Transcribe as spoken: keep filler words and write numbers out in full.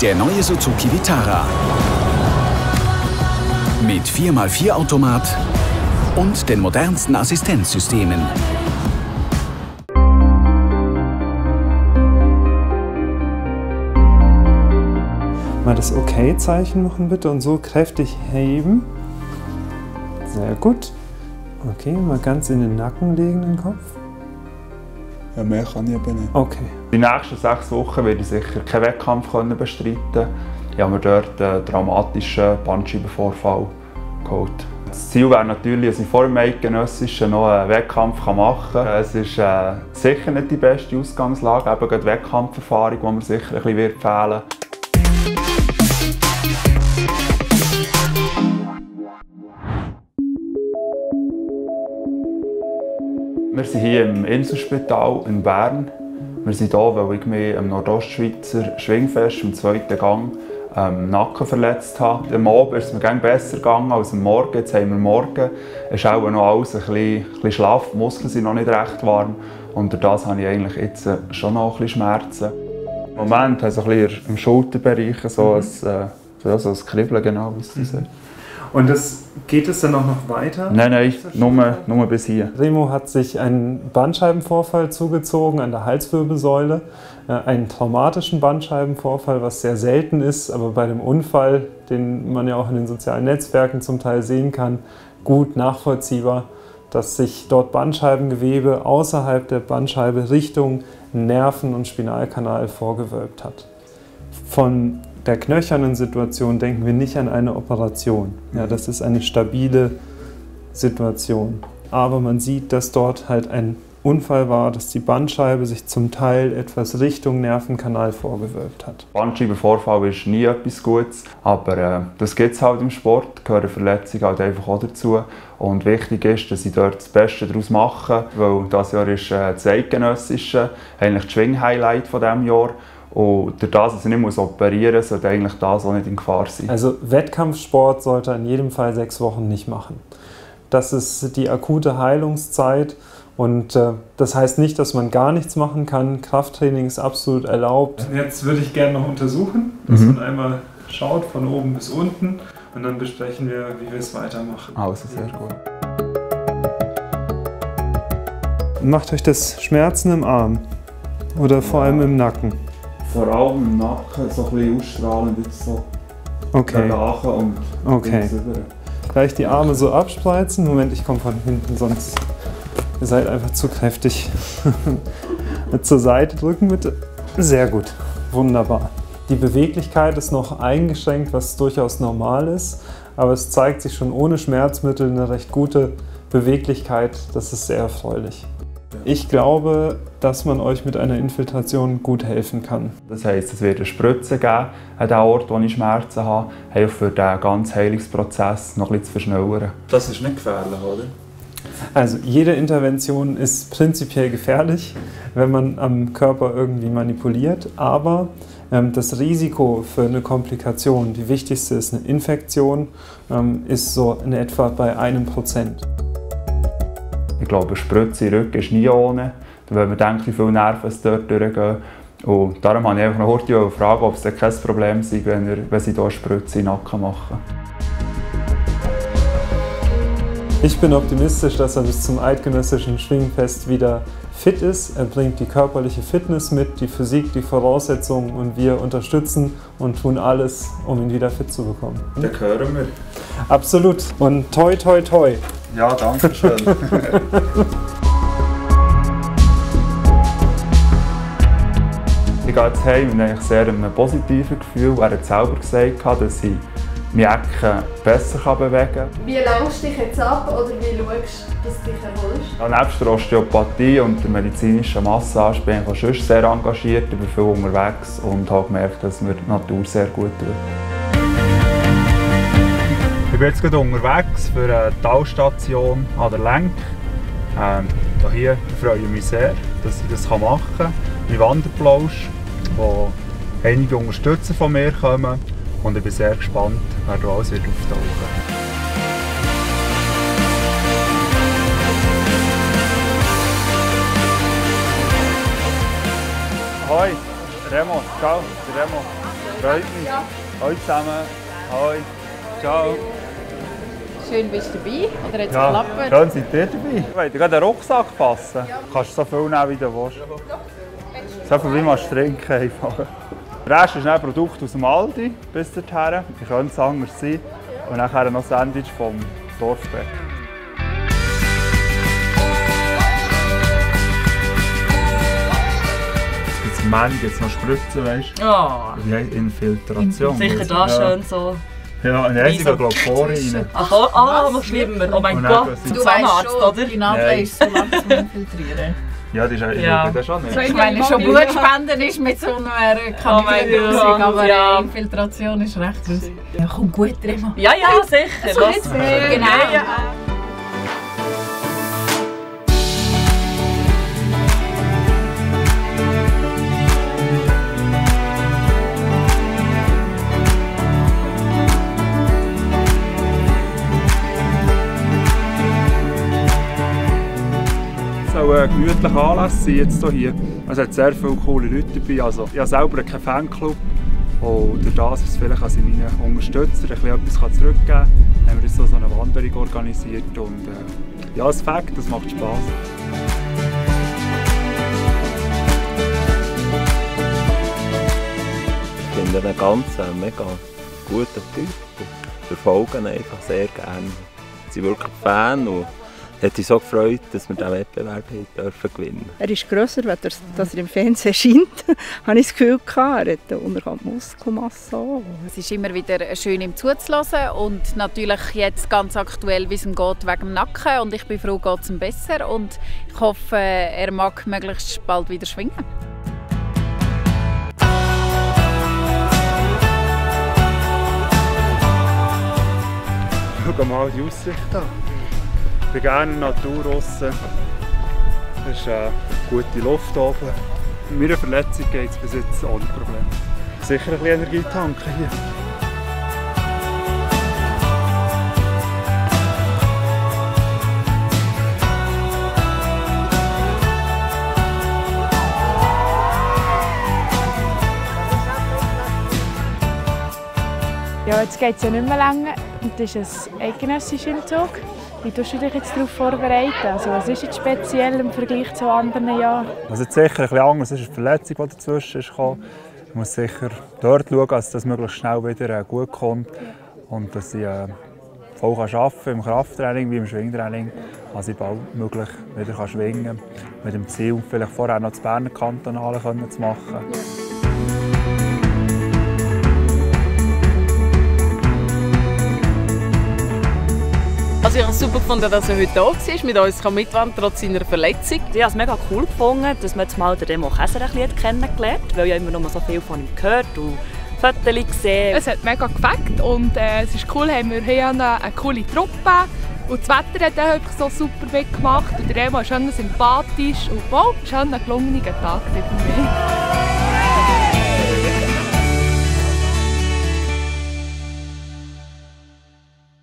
Der neue Suzuki Vitara. Mit vier mal vier Automat und den modernsten Assistenzsystemen. Mal das Okay-Zeichen machen bitte und so kräftig heben. Sehr gut. Okay, mal ganz in den Nacken legen, den Kopf. Ja, mehr kann ich eben nicht. Okay. Die nächsten sechs Wochen werde ich sicher keinen Wettkampf bestreiten. Ich habe mir dort einen dramatischen Bandscheibenvorfall geholt. Das Ziel wäre natürlich, dass ich vor dem Eidgenössischen noch einen Wettkampf machen kann. Es ist äh, sicher nicht die beste Ausgangslage, eben die Wettkampferfahrung, die mir sicher ein bisschen wird fehlen. Wir sind hier im Inselspital in Bern. Wir sind hier, weil ich mich am Nordostschweizer Schwingfest im zweiten Gang ähm, Nacken verletzt habe. Am Abend ist es mir gerne besser gegangen als am Morgen. Jetzt haben wir Morgen. Es ist auch noch alles ein bisschen, ein bisschen schlaff, die Muskeln sind noch nicht recht warm. Und durch das habe ich eigentlich jetzt schon noch ein bisschen Schmerzen. Im Moment habe ich so ein bisschen im Schulterbereich so ein, äh, so ein Kribbeln, genau, wie es mhm. sagt. Und das, geht es dann auch noch weiter? Nein, nein, nur, nur bis hier. Remo hat sich einen Bandscheibenvorfall zugezogen an der Halswirbelsäule, einen traumatischen Bandscheibenvorfall, was sehr selten ist, aber bei dem Unfall, den man ja auch in den sozialen Netzwerken zum Teil sehen kann, gut nachvollziehbar, dass sich dort Bandscheibengewebe außerhalb der Bandscheibe Richtung Nerven- und Spinalkanal vorgewölbt hat. Von der knöchernen Situation denken wir nicht an eine Operation. Ja, das ist eine stabile Situation. Aber man sieht, dass dort halt ein Unfall war, dass die Bandscheibe sich zum Teil etwas Richtung Nervenkanal vorgewölbt hat. Bandscheibenvorfall ist nie etwas Gutes, aber äh, das gibt es halt im Sport, gehören Verletzungen halt einfach auch dazu. Und wichtig ist, dass ich dort das Beste daraus mache, weil dieses Jahr ist äh, das Eidgenössische, eigentlich das Schwing-Highlight von diesem Jahr. Und durch das, dass ich nicht operieren muss, sollte eigentlich das auch nicht in Gefahr sein. Also Wettkampfsport sollte in jedem Fall sechs Wochen nicht machen. Das ist die akute Heilungszeit und äh, das heißt nicht, dass man gar nichts machen kann. Krafttraining ist absolut erlaubt. Jetzt würde ich gerne noch untersuchen, dass mhm. man einmal schaut von oben bis unten und dann besprechen wir, wie wir es weitermachen. Also sehr gut. Macht euch das Schmerzen im Arm oder vor ja. allem im Nacken? Vor allem im Nacken, so ein bisschen ausstrahlend, jetzt so okay. Lachen und okay. Gleich die Arme so abspreizen. Moment, ich komme von hinten, sonst ihr seid einfach zu kräftig. Zur Seite drücken bitte. Sehr gut, wunderbar. Die Beweglichkeit ist noch eingeschränkt, was durchaus normal ist, aber es zeigt sich schon ohne Schmerzmittel eine recht gute Beweglichkeit. Das ist sehr erfreulich. Ich glaube, dass man euch mit einer Infiltration gut helfen kann. Das heisst, es wird eine Spritze geben an dem Ort, wo ich Schmerzen habe, für den ganzen Heilungsprozess noch ein bisschen zu verschnellern. Das ist nicht gefährlich, oder? Also jede Intervention ist prinzipiell gefährlich, wenn man am Körper irgendwie manipuliert, aber ähm, das Risiko für eine Komplikation, die wichtigste ist eine Infektion, ähm, ist so in etwa bei einem Prozent. Ich glaube, eine Spritze im Rücken ist nie ohne, weil man denkt, wie viele Nerven es dort durchgehen. Und darum wollte ich einfach noch kurz fragen, ob es dann kein Problem ist, wenn, er, wenn Sie hier eine Spritze in den Nacken machen. Ich bin optimistisch, dass er bis zum Eidgenössischen Schwingfest wieder fit ist. Er bringt die körperliche Fitness mit, die Physik, die Voraussetzungen und wir unterstützen und tun alles, um ihn wieder fit zu bekommen. Dann hören wir. Absolut. Und toi toi toi. Ja, danke schön. Ich gehe jetzt heim mit einem sehr positiven Gefühl. Er hat selber gesagt, dass ich meine Ecken besser bewegen kann. Wie langst du dich jetzt ab oder wie schaust du, dass du dich erholst? Ja, neben der Osteopathie und der medizinischen Massage bin ich auch schon sehr engagiert, ich bin viel unterwegs und habe gemerkt, dass mir die Natur sehr gut tut. Ich bin jetzt gerade unterwegs für eine Talstation an der Lenk. Ähm, hier freue ich mich sehr, dass ich das machen kann. Mein Wanderplausch, wo einige Unterstützer von mir kommen. Und ich bin sehr gespannt, wer da alles wird auftauchen. Hoi, Remo, ciao, Remo. Freut mich. Ja. Hallo zusammen. Hallo. Ciao. Schön bist du dabei, oder hat es ja, geklappt? Schön seid ihr dabei. Ich wollte gerade den Rucksack fassen. Ja. Du kannst so viel nehmen, wie du willst. So viel wie man trinken einfach. Der Rest ist ein Produkt aus dem Aldi bis dorthin. Wie könnte es anders sein? Und nachher noch ein Sandwich vom Dorfbäcker. Jetzt Mann, jetzt noch Spritzen, weißt du? Oh. Wie heißt Infiltration? Sicher da ja. Schön so. Ja, und dann haben sie glaube ich Pore rein. Aha, ah, noch schlimmer. Oh mein Gott, zum Zahnarzt, oder? Die Nadel ist so lang zum Infiltrieren. Ja, das ist ja. das schon nicht. Ich meine, schon Blutspenden ist mit so einer Kanülenlösung, aber ja. Infiltration ist recht lustig. Ja, komm gut, Rema. Ja, ja, sicher. So jetzt, äh, genau. Ja, ja. Ein gemütlicher Anlass sein jetzt hier. Es hat sehr viele coole Leute dabei. Also, ich habe selber keinen Fanclub. Und durch das, was vielleicht also meinen Unterstützern ein bisschen etwas zurückgeben kann, haben wir jetzt so eine Wanderung organisiert. Und äh, ja, das Fakt, das macht Spass. Ich finde ihn einen ganz äh, mega guten Typ. Wir folgen einfach sehr gerne. Sie sind wirklich Fan. Und es hat mich so gefreut, dass wir diesen Wettbewerb dürfen gewinnen. Er ist grösser, weil er, dass er im Fernsehen erscheint. habe ich das Gefühl gehabt. Er hat eine unterhalb Muskelmasse. Es ist immer wieder schön, ihm zuzulassen und natürlich jetzt ganz aktuell, wie es ihm geht, wegen dem Nacken. Und ich bin froh, geht es ihm besser und ich hoffe, er mag möglichst bald wieder schwingen. Schau mal die Aussicht an. Ich bin gerne in der Natur draussen. Es ist eine gute Luft oben. Mit meiner Verletzung geht es bis jetzt ohne Probleme. Sicher ein bisschen Energie tanken hier. Ja, jetzt geht es ja nicht mehr lange und das ist ein eidgenössischer Umzug. Wie tust du dich jetzt darauf vorbereiten? Also, was ist jetzt speziell im Vergleich zu anderen Jahren? Was jetzt sicher ein bisschen anders ist, ist die Verletzung, die dazwischen ist gekommen. Ich muss sicher dort schauen, dass das möglichst schnell wieder gut kommt und dass ich äh, voll arbeiten kann, im Krafttraining wie im Schwingtraining, dass ich bald möglich wieder schwingen kann, mit dem Ziel, vielleicht vorher noch das Berner Kantonale zu machen. Also ich habe es super gefunden, dass er heute da war, mit uns mitwandern trotz seiner Verletzung. Ich habe es mega cool gefunden, dass man jetzt mal den Remo Käser ein bisschen kennengelernt hat, weil ich immer noch so viel von ihm gehört und Fotos gesehen. Es hat mega gefällt und äh, es ist cool, haben wir hier eine, eine coole Truppe und das Wetter hat auch so super mitgemacht und der Remo ist schon sympathisch und wow, es war ein gelungener Tag für mich.